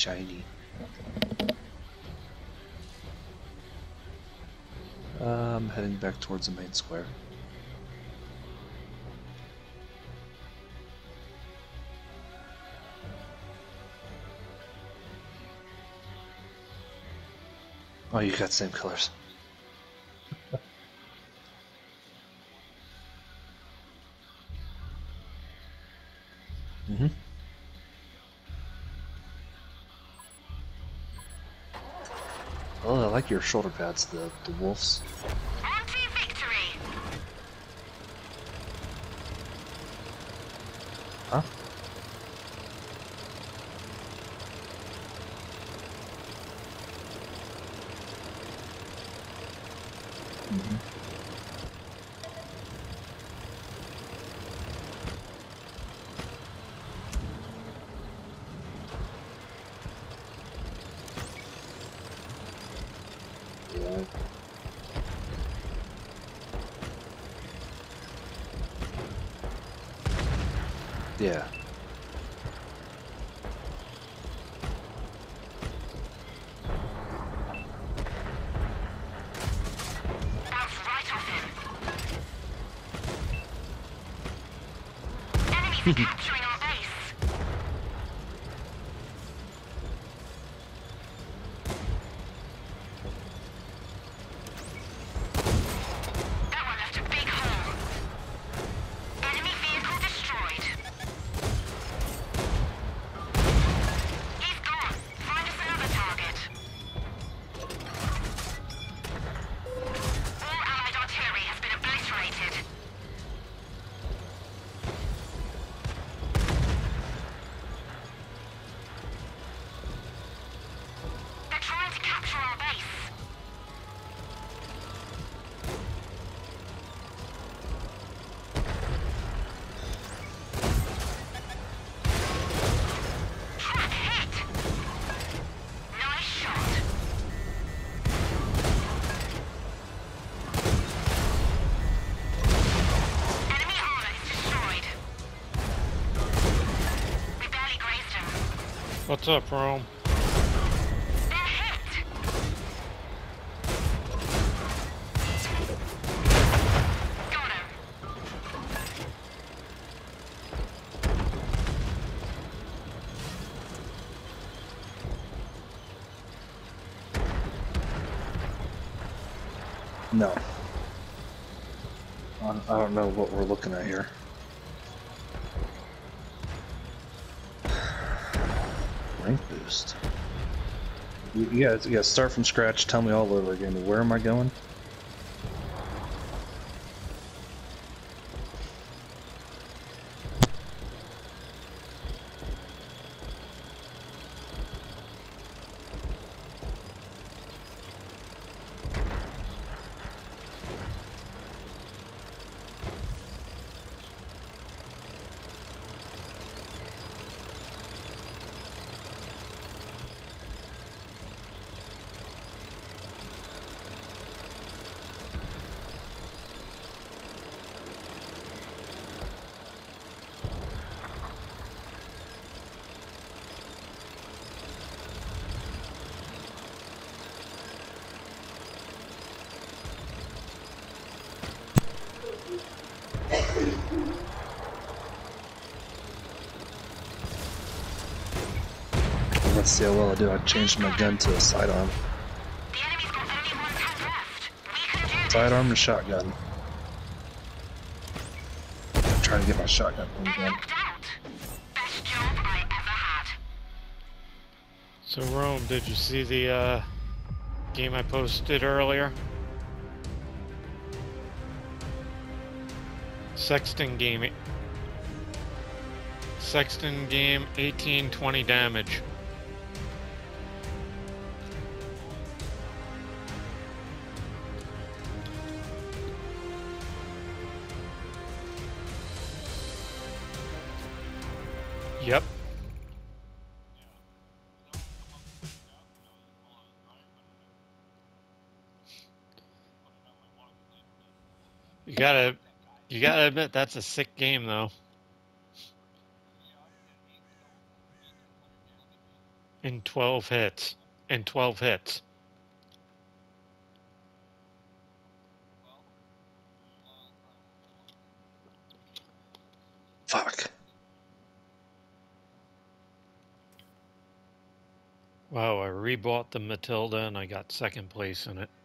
shiny. I'm heading back towards the main square. Oh, you got same colors. Mm-hmm. Oh, I like your shoulder pads, the wolves. On to victory! Huh? Mm-hmm. Yeah. Yeah. Bounce right off him. Enemies are capturing our base. That one left a big hole. Enemy vehicle destroyed. He's gone. Find us another target. All Allied artillery has been obliterated. They're trying to capture our base. Track hit. Nice shot. Enemy armor is destroyed. We barely grazed him. What's up, Rome? They're hit. Got him. No. I don't know what we're looking at here. Rank boost. You gotta start from scratch. Tell me all over again. Where am I going? Let's see how well I do. I changed my gun to a sidearm. The enemy's got only one tank left. We can do this. Sidearm and shotgun. I'm trying to get my shotgun They're again. knocked out. Best job I ever had. So, Rome, did you see the game I posted earlier? Sexton game. Sexton game, 18-20 damage. Yep. You gotta admit that's a sick game, though. in 12 hits. In 12 hits. Fuck. Wow, I rebought the Matilda and I got second place in it.